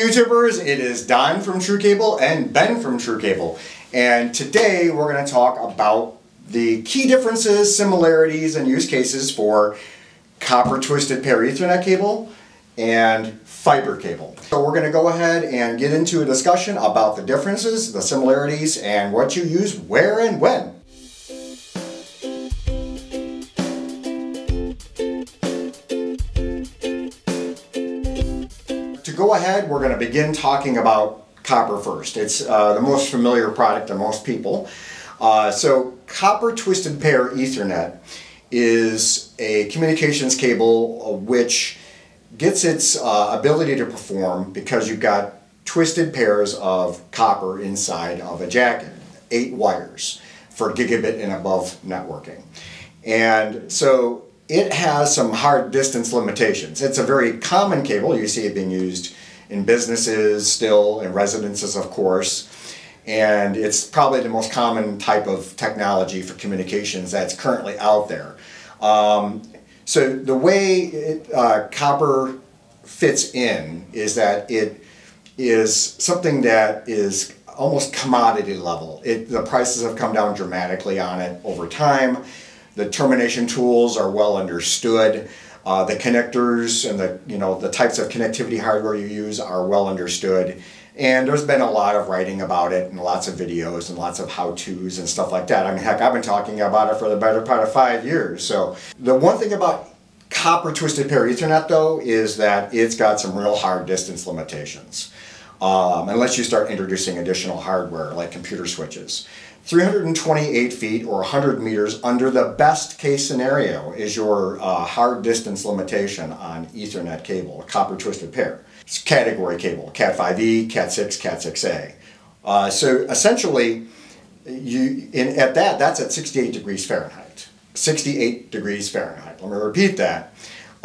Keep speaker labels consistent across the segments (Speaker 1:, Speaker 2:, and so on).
Speaker 1: YouTubers, it is Don from trueCABLE and Ben from trueCABLE, and today we're going to talk about the key differences, similarities, and use cases for copper twisted pair Ethernet cable and fiber cable. So we're going to go ahead and get into a discussion about the differences, the similarities, and what you use where and when. To go ahead, we're going to begin talking about copper first. It's the most familiar product to most people. So copper twisted pair Ethernet is a communications cable which gets its ability to perform because you've got twisted pairs of copper inside of a jacket, 8 wires for gigabit and above networking. And so it has some hard distance limitations. It's a very common cable. You see it being used in businesses still, in residences of course, and it's probably the most common type of technology for communications that's currently out there. So the way copper fits in is that it is something that is almost commodity level. The prices have come down dramatically on it over time. The termination tools are well understood. The connectors and the types of connectivity hardware you use are well understood. And there's been a lot of writing about it and lots of videos and lots of how-tos and stuff like that. I mean, heck, I've been talking about it for the better part of 5 years. So the one thing about copper twisted pair Ethernet though is that it's got some real hard distance limitations. Unless you start introducing additional hardware like computer switches. 328 feet or 100 meters under the best case scenario is your hard distance limitation on Ethernet cable, copper twisted pair. It's category cable, Cat 5e, Cat 6, Cat 6a. So essentially, that's at 68 degrees Fahrenheit. 68 degrees Fahrenheit. Let me repeat that.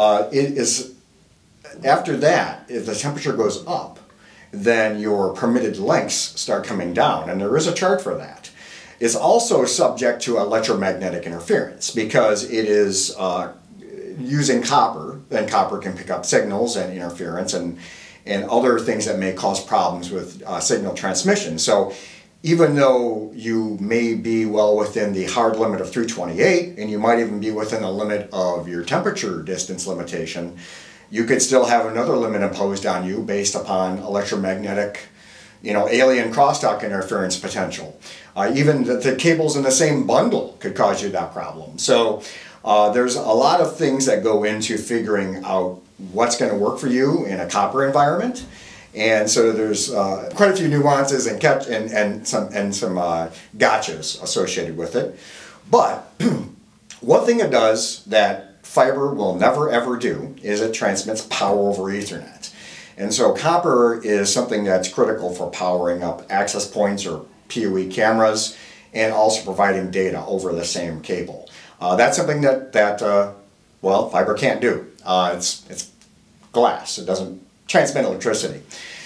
Speaker 1: After that, if the temperature goes up, then your permitted lengths start coming down, and there is a chart for that. It's also subject to electromagnetic interference because it is using copper, and copper can pick up signals and interference and other things that may cause problems with signal transmission. So even though you may be well within the hard limit of 328, and you might even be within the limit of your temperature distance limitation, you could still have another limit imposed on you based upon electromagnetic, alien crosstalk interference potential. Even the cables in the same bundle could cause you that problem. So there's a lot of things that go into figuring out what's going to work for you in a copper environment. And so there's quite a few nuances and some gotchas associated with it. But one thing it does that fiber will never ever do is it transmits power over Ethernet. And so copper is something that's critical for powering up access points or PoE cameras and also providing data over the same cable. That's something that fiber can't do. It's glass. It doesn't transmit electricity.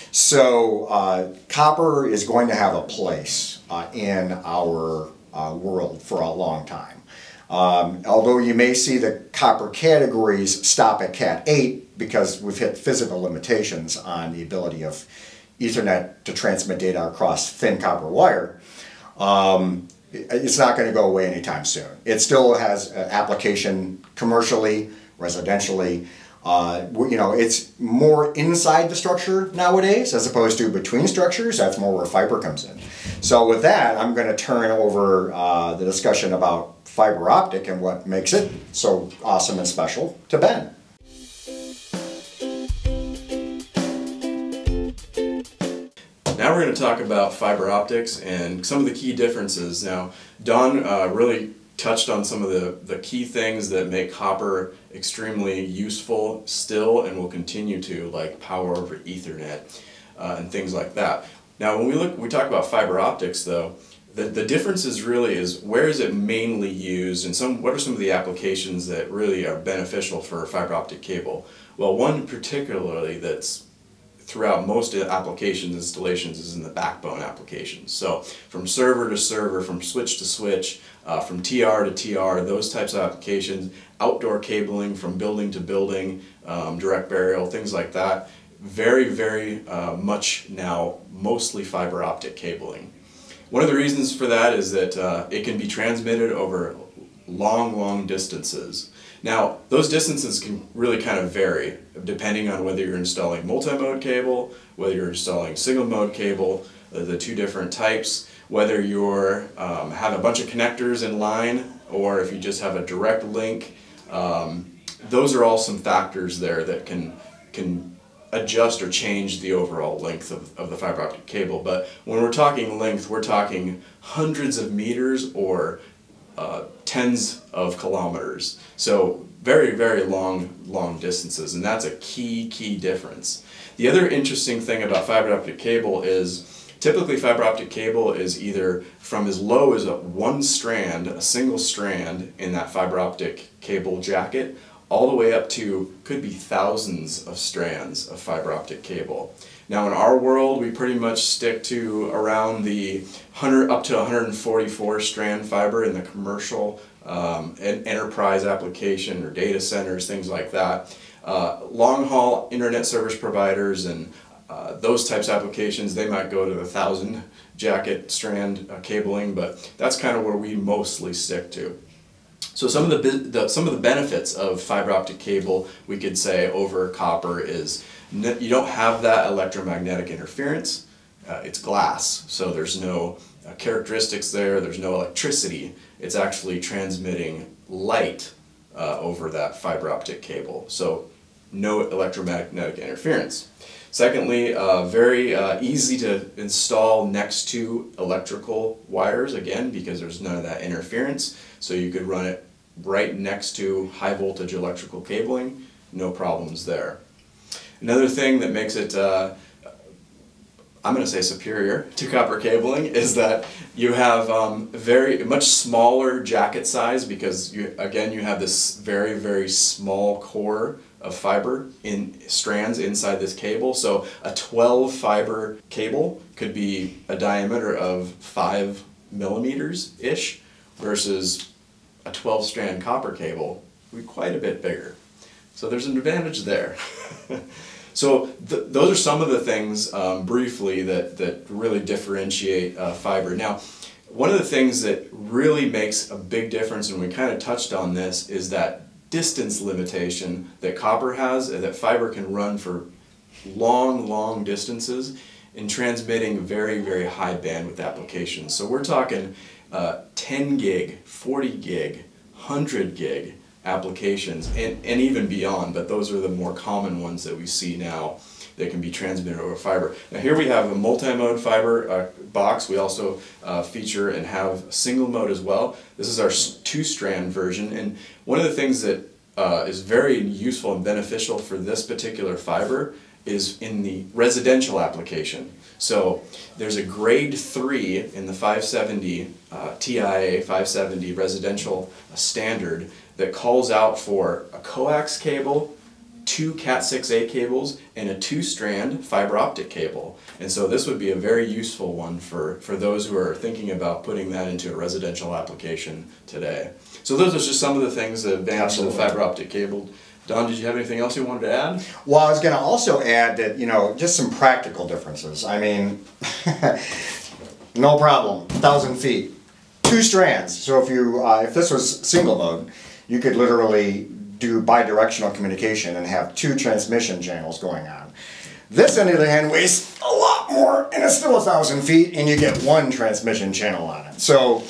Speaker 1: So copper is going to have a place in our world for a long time. Although you may see the copper categories stop at Cat 8 because we've hit physical limitations on the ability of Ethernet to transmit data across thin copper wire, it's not going to go away anytime soon. It still has application commercially, residentially. It's more inside the structure nowadays as opposed to between structures. That's more where fiber comes in. So with that, I'm going to turn over the discussion about fiber optic and what makes it so awesome and special to Ben.
Speaker 2: Now we're going to talk about fiber optics and some of the key differences. Now, Don really touched on some of the key things that make copper extremely useful still and will continue to, like power over Ethernet and things like that. Now when we talk about fiber optics though, the difference is really where is it mainly used and what are some of the applications that really are beneficial for fiber optic cable. Well, one particularly that's throughout most applications installations is in the backbone applications. So from server to server, from switch to switch, from TR to TR, those types of applications, outdoor cabling from building to building, direct burial, things like that. very, very much now mostly fiber optic cabling. One of the reasons for that is that it can be transmitted over long distances. Now, those distances can really kind of vary depending on whether you're installing multi-mode cable, whether you're installing single-mode cable, the two different types, whether you're have a bunch of connectors in line, or if you just have a direct link. Those are all some factors there that can adjust or change the overall length of the fiber optic cable. But when we're talking length, we're talking hundreds of meters or tens of kilometers. So very, very long distances, and that's a key difference. The other interesting thing about fiber optic cable is typically fiber optic cable is either from as low as one strand, a single strand in that fiber optic cable jacket, all the way up to, could be thousands of strands of fiber optic cable. Now in our world, we pretty much stick to around the 100 up to 144 strand fiber in the commercial and enterprise application or data centers, things like that. Long haul internet service providers and those types of applications, they might go to the 1,000 jacket strand cabling, but that's kind of where we mostly stick to. So some of the benefits of fiber optic cable, we could say, over copper is you don't have that electromagnetic interference. It's glass, so there's no characteristics there, there's no electricity. It's actually transmitting light over that fiber optic cable, so no electromagnetic interference. Secondly, very easy to install next to electrical wires, again, because there's none of that interference. So you could run it right next to high voltage electrical cabling, no problems there. Another thing that makes it, I'm going to say superior to copper cabling, is that you have much smaller jacket size, because you have this very small core of fiber in strands inside this cable. So a 12 fiber cable could be a diameter of 5 millimeters-ish, versus a 12 strand copper cable would be quite a bit bigger. So there's an advantage there. So those are some of the things briefly that really differentiate fiber. Now, one of the things that really makes a big difference, and we kind of touched on this, is that distance limitation that copper has, and that fiber can run for long distances in transmitting very high bandwidth applications. So we're talking 10 gig, 40 gig, 100 gig applications, and even beyond, but those are the more common ones that we see now that can be transmitted over fiber. Now here we have a multi-mode fiber box. We also feature and have single mode as well. This is our 2-strand version, and one of the things that is very useful and beneficial for this particular fiber is in the residential application. So there's a grade 3 in the 570 TIA 570 residential standard that calls out for a coax cable, 2 Cat6A cables, and a 2-strand fiber optic cable. And so this would be a very useful one for those who are thinking about putting that into a residential application today. So those are just some of the things that advance the fiber optic cable. Don, did you have anything else you wanted to add?
Speaker 1: Well, I was going to also add that, just some practical differences. I mean, no problem, 1,000 feet, 2 strands. So if this was single mode, you could literally do bidirectional communication and have 2 transmission channels going on. This, on the other hand, weighs a lot more, and it's still 1,000 feet, and you get 1 transmission channel on it. So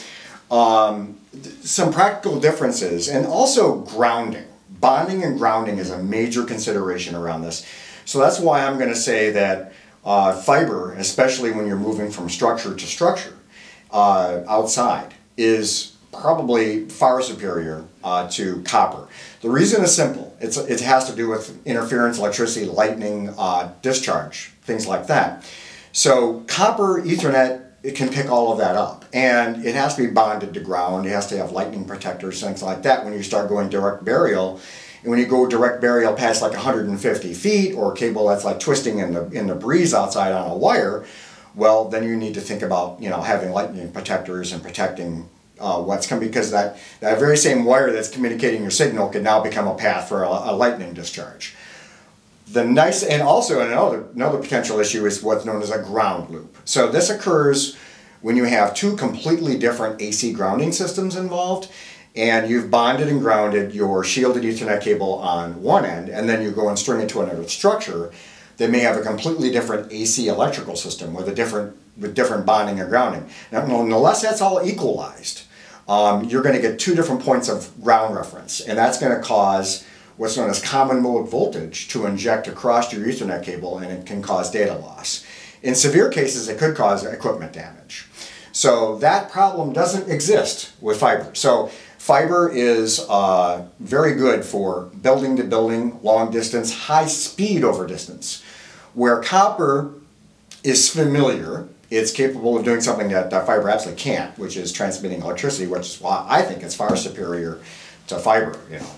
Speaker 1: some practical differences, and also grounding. Bonding and grounding is a major consideration around this. So that's why I'm going to say that fiber, especially when you're moving from structure to structure outside, is probably far superior to copper. The reason is simple. It has to do with interference, electricity, lightning, discharge, things like that. So copper, Ethernet, it can pick all of that up, and it has to be bonded to ground. It has to have lightning protectors, things like that. When you start going direct burial, and when you go direct burial past like 150 feet, or cable that's like twisting in the breeze outside on a wire, well, then you need to think about having lightning protectors and protecting what's coming, because that very same wire that's communicating your signal could now become a path for a lightning discharge. And also another potential issue is what's known as a ground loop. So this occurs when you have two completely different AC grounding systems involved, and you've bonded and grounded your shielded Ethernet cable on one end, and then you go and string it to another structure that may have a completely different AC electrical system with different bonding and grounding. Now, unless that's all equalized, you're going to get two different points of ground reference, and that's going to cause what's known as common mode voltage to inject across your Ethernet cable, and it can cause data loss. In severe cases, it could cause equipment damage. So that problem doesn't exist with fiber. So fiber is very good for building to building, long distance, high speed over distance. Where copper is familiar, it's capable of doing something that fiber absolutely can't, which is transmitting electricity, which is why I think it's far superior to fiber, you know.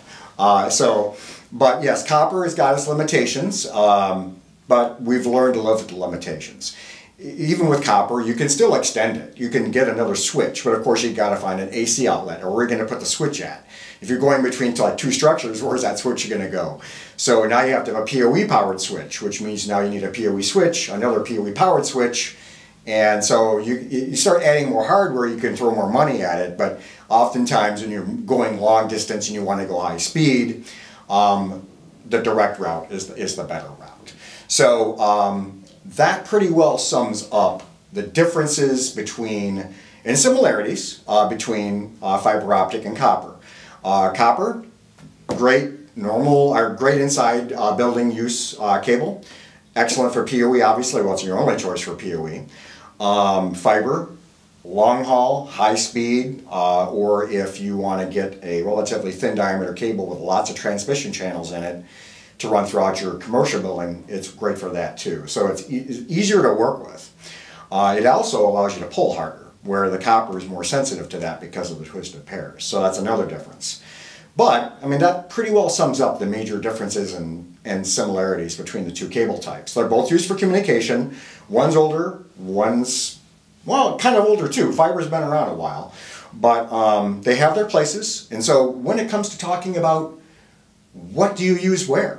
Speaker 1: But yes, copper has got its limitations, but we've learned to live with the limitations. Even with copper, you can still extend it. You can get another switch, but of course you've got to find an AC outlet, or where you're going to put the switch at. If you're going between like two structures, where's that switch going to go? So now you have to have a PoE powered switch, which means now you need a PoE switch, another PoE powered switch, and so you start adding more hardware, you can throw more money at it, but oftentimes when you're going long distance and you want to go high speed, the direct route is the better route. So that pretty well sums up the differences between, and similarities between fiber optic and copper. Copper, great inside building use cable. Excellent for PoE, obviously. Well, it's your only choice for PoE. Fiber, long haul, high speed, or if you want to get a relatively thin diameter cable with lots of transmission channels in it to run throughout your commercial building, it's great for that too. So it's easier to work with. It also allows you to pull harder, where the copper is more sensitive to that because of the twisted pairs. So that's another difference. But, I mean, that pretty well sums up the major differences and similarities between the two cable types. They're both used for communication. One's older, one's, well, kind of older too. Fiber's been around a while. But they have their places. And so when it comes to talking about what do you use where?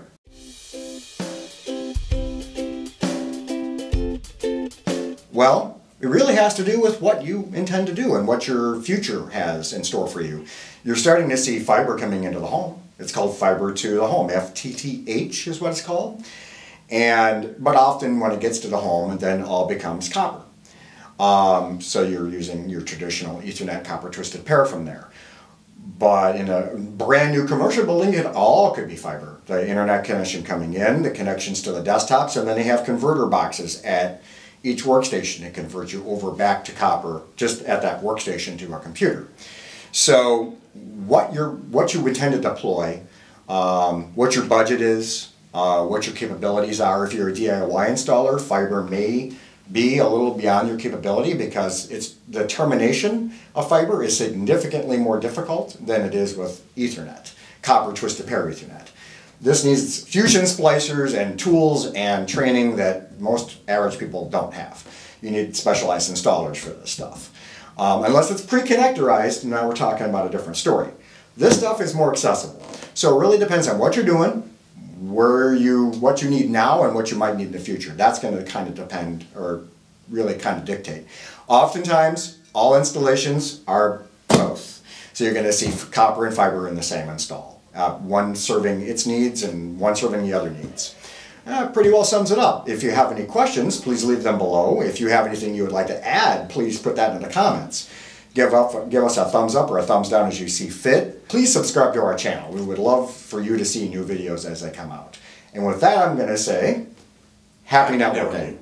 Speaker 1: Well, it really has to do with what you intend to do and what your future has in store for you. You're starting to see fiber coming into the home. It's called fiber to the home. FTTH is what it's called. But often when it gets to the home, it then all becomes copper. So you're using your traditional Ethernet copper twisted pair from there. But in a brand new commercial building, it all could be fiber. The internet connection coming in, the connections to the desktops, and then they have converter boxes at each workstation that converts you over back to copper just at that workstation to a computer. So what you intend to deploy, what your budget is, what your capabilities are. If you're a DIY installer, fiber may be a little beyond your capability because the termination of fiber is significantly more difficult than it is with Ethernet, copper twisted pair Ethernet. This needs fusion splicers and tools and training that most average people don't have. You need specialized installers for this stuff. Unless it's pre-connectorized, now we're talking about a different story. This stuff is more accessible. So it really depends on what you're doing, what you need now and what you might need in the future. That's going to kind of depend, or really kind of dictate. Oftentimes, all installations are both. So you're going to see copper and fiber in the same install. One serving its needs and one serving the other needs. Pretty well sums it up. If you have any questions, please leave them below. If you have anything you would like to add, please put that in the comments. Give us a thumbs up or a thumbs down as you see fit. Please subscribe to our channel. We would love for you to see new videos as they come out. And with that, I'm going to say, happy networking.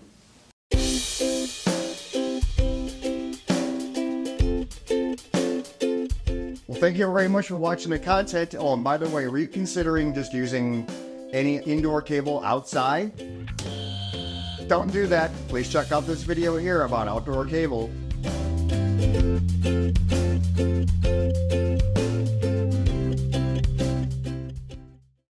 Speaker 1: Well, thank you very much for watching the content. Oh, and by the way, are you considering just using any indoor cable outside? Don't do that. Please check out this video here about outdoor cable.